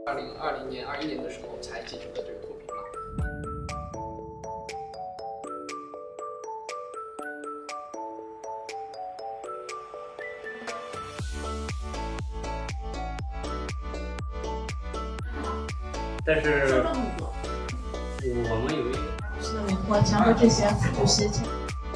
2020年、21年的时候才进行的这个脱贫嘛。 但是我们有一个是的，我强调这些就是。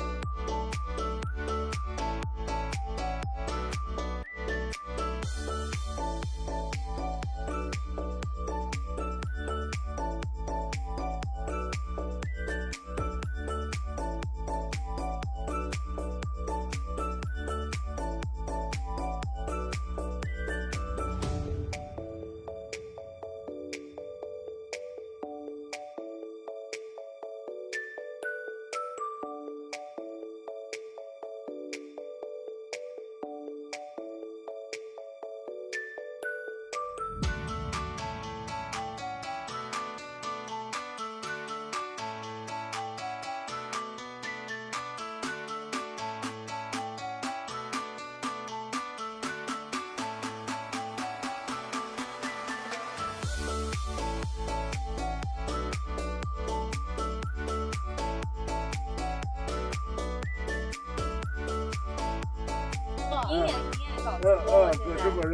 1年经验搞错，现在。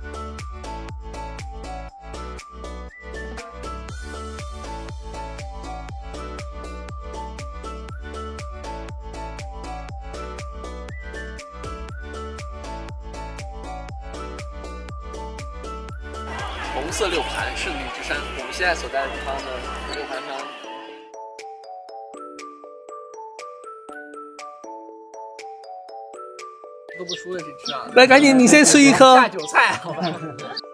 红色六盘，圣地之山。我们现在所在的地方的六盘山。 都不出的去吃啊！ 来，赶紧你先吃一颗。 下酒菜，好吧。